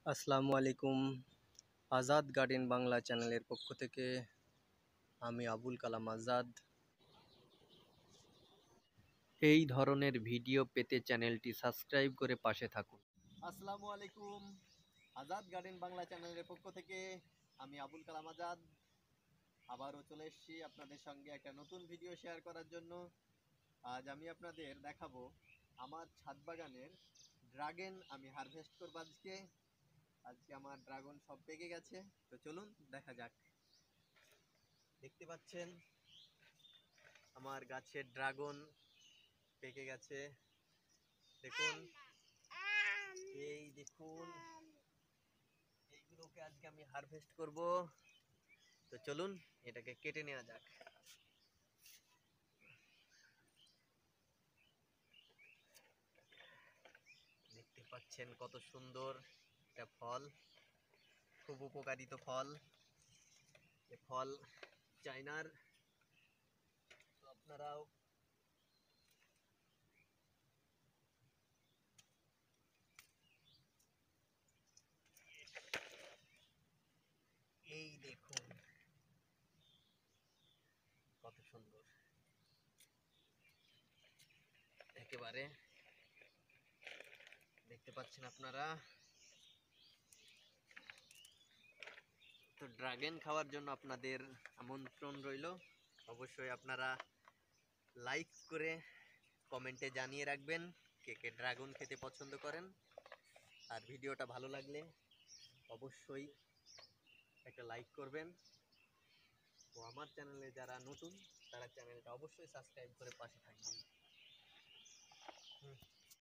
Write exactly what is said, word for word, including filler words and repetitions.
আসসালামু আলাইকুম। আজাদ গার্ডেন বাংলা চ্যানেলের পক্ষ থেকে আমি আবুল কালাম আজাদ। এই ধরনের ভিডিও পেতে চ্যানেলটি সাবস্ক্রাইব করে পাশে থাকুন। আসসালামু আলাইকুম। আজাদ গার্ডেন বাংলা চ্যানেলের পক্ষ থেকে আমি আবুল কালাম আজাদ আবারও চলে এসেছি আপনাদের সঙ্গে একটা নতুন ভিডিও শেয়ার করার জন্য। আজ আমি আপনাদের দেখাবো আমার ছাদ বাগানের ড্রাগন আমি হারভেস্ট করব আজকে। আজকে আমার ড্রাগন সব পেকে গেছে, তো চলুন দেখা যাক। দেখতে পাচ্ছেন আমার গাছের ড্রাগন পেকে গেছে, দেখুন, এই দেখুন, এইগুলোকে আজকে আমি হারভেস্ট করব। তো চলুন এটাকে কেটে নেওয়া যাক। দেখতে পাচ্ছেন কত সুন্দর একটা ফল, খুব উপকারিত ফল। এ ফল চায়নার, তো আপনারাও এই দেখুন কত সুন্দর, একেবারে দেখতে পাচ্ছেন আপনারা। তো ড্রাগন খাওয়ার জন্য আপনাদের আমন্ত্রণ রইল। অবশ্যই আপনারা লাইক করে কমেন্টে জানিয়ে রাখবেন কে কে ড্রাগন খেতে পছন্দ করেন। আর ভিডিওটা ভালো লাগলে অবশ্যই একটা লাইক করবেন। ও আমার চ্যানেলে যারা নতুন তারা চ্যানেলটা অবশ্যই সাবস্ক্রাইব করে পাশে থাকবেন।